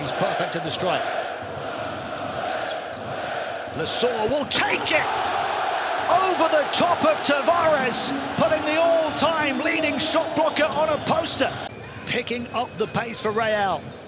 He's perfect in the strike. Lessort will take it! Over the top of Tavares, putting the all-time leading shot blocker on a poster. Picking up the pace for Real.